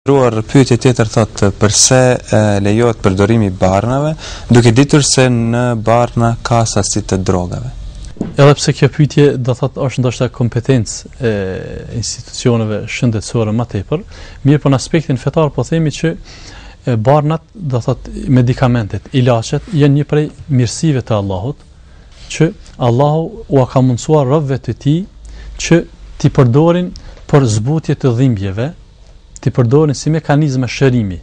Pyetje tjetër thotë përse lejohet përdorimi i barnave, duke ditur se në barna ka sasi të drogave. Edhe pse kjo pyetje do thotë është ndoshta kompetencë e institucioneve shëndetësore më tepër, mirë po në aspektin fetar po themi që barnat, do thotë medikamentet, ilaçet janë një prej mirësive të Allahut, që Allahu u ka mundsuar robëve të tij që ti përdorin për zbutje të dhimbjeve, ti përdorin si mekanizme shërimi.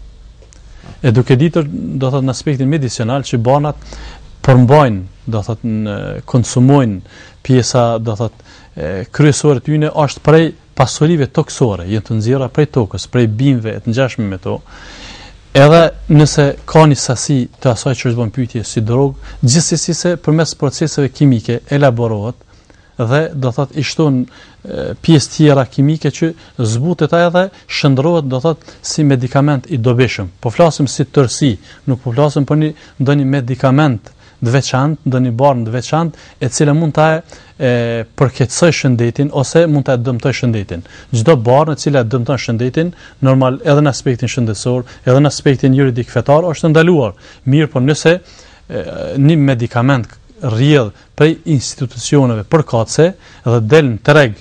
E duke ditur, do thotë në aspektin medicinal, që barnat përmbajnë, do thotë konsumojnë pjesa, do thotë kryesore të tyre është prej pasurive toksore, janë të nxjerra prej tokës, prej bimëve të ngjashme me to. Edhe nëse ka një sasi të asaj që është bën pyetje si drogë, gjithsesi se përmes proceseve kimike elaborohet dhe do thotë i shton pjesë tjera kimike që zbutet edhe shndrohet, do thotë si medikament i dobishëm. Po flasim si tërësi, nuk po flasim për ndonjë medikament të veçantë, ndonjë barnë të veçantë, e cila mund ta përkeqësoj shëndetin ose mund ta dëmtoj shëndetin. Çdo barnë e cila dëmton shëndetin, normal edhe në aspektin shëndetësor, edhe në aspektin juridik fetar është ndaluar. Mirë, po nëse një medikament rrjedh prej institucioneve përkatëse dhe del në treg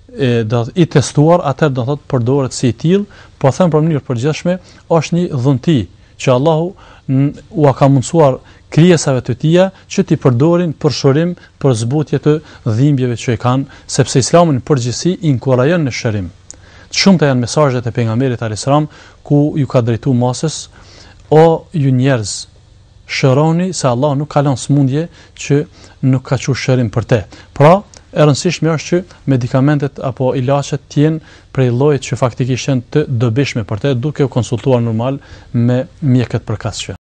i testuar, atëherë do thotë përdoret si i tillë, po them për mënyrë përgjithshme, është një dhunti që Allahu u ka mundsuar krijesave të tija që ti përdorin për shërim, për zbutje të dhimbjeve që e kanë, sepse Islami në përgjithësi inkurajon në shërim. Shumëta janë mesazhet e pejgamberit alayhis salam ku ju ka drejtuar masës, o ju njerëz, shëroni se Allah nuk ka lënë smundje që nuk ka qenë shërim për te. Pra, e rëndësishme është që medikamentet apo ilaçet të jenë prej llojit që faktikisht janë të dobishme për te, duke u konsultuar normal me mjekët përkatësve.